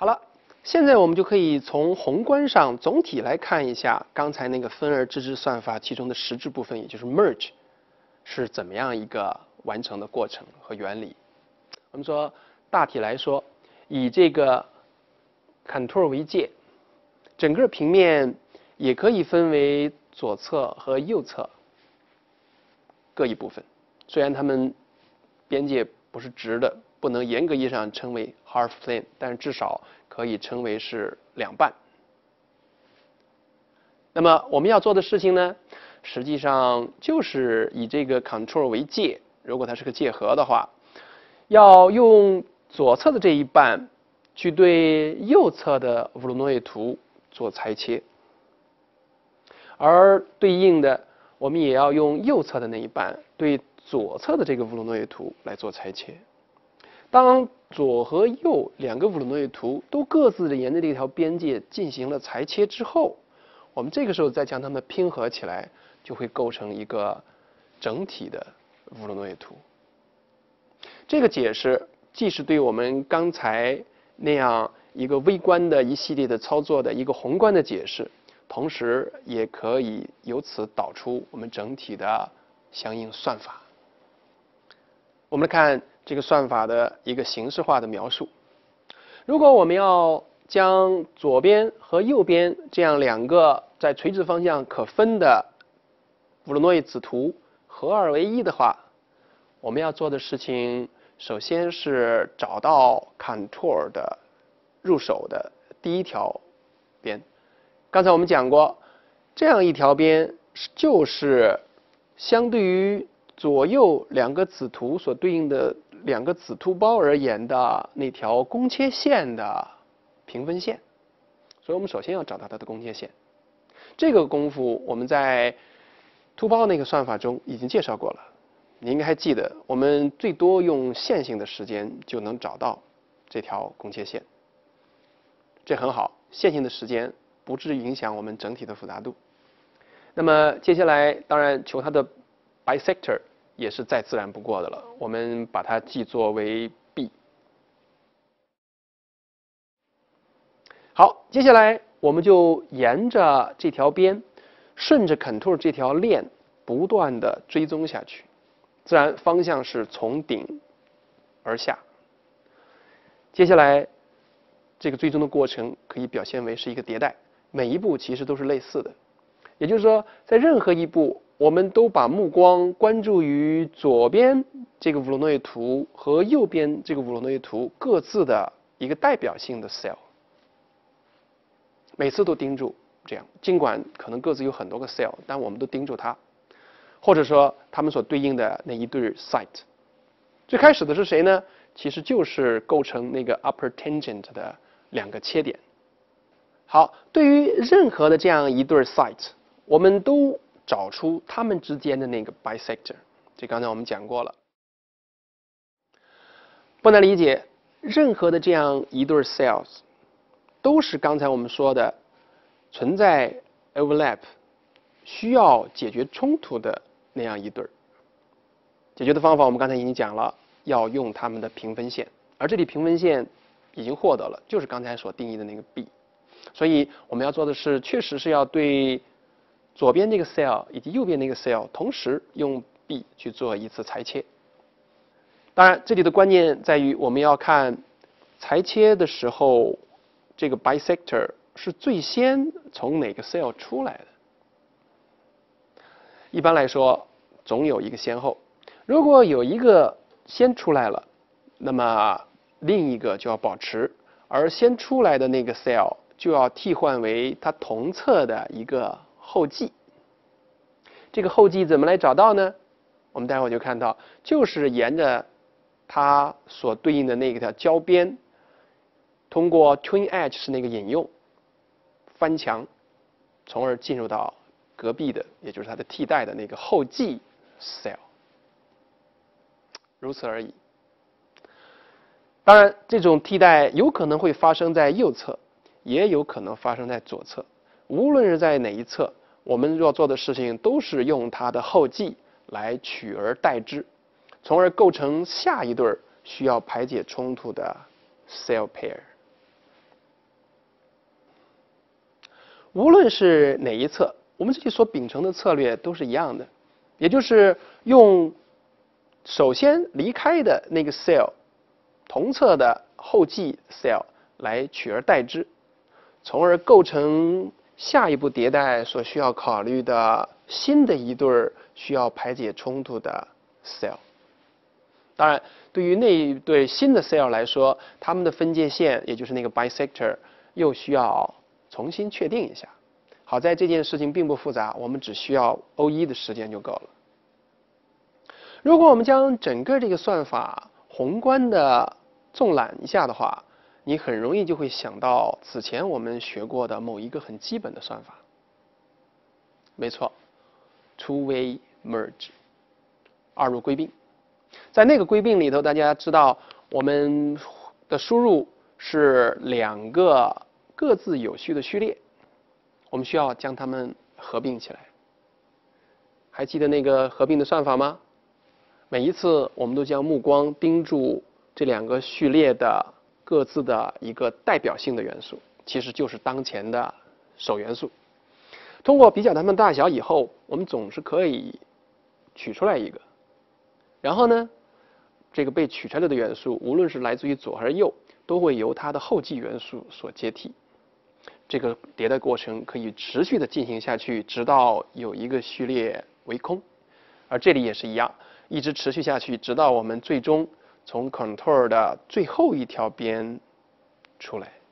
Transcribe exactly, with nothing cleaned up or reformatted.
好了，现在我们就可以从宏观上总体来看一下刚才那个分而治之算法其中的实质部分，也就是 merge 是怎么样一个完成的过程和原理。我们说大体来说，以这个 control 为界，整个平面也可以分为左侧和右侧各一部分。虽然它们边界不是直的，不能严格意义上称为 half plane， 但是至少可以称为是两半。那么我们要做的事情呢，实际上就是以这个 control 为界，如果它是个界和的话，要用左侧的这一半去对右侧的乌鲁诺耶图做裁切，而对应的我们也要用右侧的那一半对左侧的这个乌鲁诺耶图来做裁切。当左和右两个乌鲁诺耶图都各自沿着这条边界进行了裁切之后，我们这个时候再将它们拼合起来，就会构成一个整体的乌鲁诺耶图。这个解释既是对我们刚才那样一个微观的一系列的操作的一个宏观的解释，同时也可以由此导出我们整体的相应算法。我们来看这个算法的一个形式化的描述。如果我们要将左边和右边这样两个在垂直方向可分的乌鲁诺耶子图合二为一的话，我们要做的事情首先是找到 contour 的入手的第一条边。刚才我们讲过，这样一条边就是相对于左右两个子图所对应的两个子图包而言的那条公切线的平分线，所以我们首先要找到它的公切线。这个功夫我们在图包那个算法中已经介绍过了，你应该还记得，我们最多用线性的时间就能找到这条公切线，这很好，线性的时间不至于影响我们整体的复杂度。那么接下来当然求它的 bisector 也是再自然不过的了，我们把它记作为 b。 好，接下来我们就沿着这条边，顺着 contour 这条链不断的追踪下去，自然方向是从顶而下。接下来这个追踪的过程可以表现为是一个迭代，每一步其实都是类似的。也就是说，在任何一步，我们都把目光关注于左边这个乌鲁诺耶图和右边这个乌鲁诺耶图各自的一个代表性的 cell， 每次都盯住这样，尽管可能各自有很多个 cell， 但我们都盯住它，或者说它们所对应的那一对 site。 最开始的是谁呢？其实就是构成那个 upper tangent 的两个切点。好，对于任何的这样一对 site， 我们都找出它们之间的那个 bisector， 这刚才我们讲过了。不难理解，任何的这样一对 cells 都是刚才我们说的存在 overlap 需要解决冲突的那样一对。解决的方法我们刚才已经讲了，要用它们的平分线，而这里平分线已经获得了，就是刚才所定义的那个 b。 所以我们要做的是，确实是要对左边那个 cell 以及右边那个 cell 同时用 b 去做一次裁切。当然这里的关键在于我们要看裁切的时候，这个 bisector 是最先从哪个 cell 出来的。一般来说总有一个先后，如果有一个先出来了，那么另一个就要保持，而先出来的那个 cell 就要替换为它同侧的一个后继。这个后继怎么来找到呢？我们待会儿就看到，就是沿着它所对应的那条交边，通过 twin edge 是那个引用翻墙，从而进入到隔壁的，也就是它的替代的那个后继 cell， 如此而已。当然这种替代有可能会发生在右侧，也有可能发生在左侧。无论是在哪一侧，我们要做的事情都是用它的后继来取而代之，从而构成下一对需要排解冲突的 cell pair。 无论是哪一侧，我们这里所秉承的策略都是一样的，也就是用首先离开的那个 cell 同侧的后继 cell 来取而代之，从而构成下一步迭代所需要考虑的新的一对需要排解冲突的 cell。当然，对于那一对新的 cell 来说，它们的分界线，也就是那个 bisector， 又需要重新确定一下。好在这件事情并不复杂，我们只需要 O 一 的时间就够了。如果我们将整个这个算法宏观的纵览一下的话，你很容易就会想到此前我们学过的某一个很基本的算法。没错 ，two-way merge， 二入归并。在那个归并里头，大家知道我们的输入是两个各自有序的序列，我们需要将它们合并起来。还记得那个合并的算法吗？每一次我们都将目光盯住这两个序列的各自的一个代表性的元素，其实就是当前的首元素。通过比较它们大小以后，我们总是可以取出来一个。然后呢，这个被取出来的元素，无论是来自于左还是右，都会由它的后继元素所接替。这个迭代过程可以持续的进行下去，直到有一个序列为空。而这里也是一样，一直持续下去，直到我们最终从 contour 的最后一条边出来。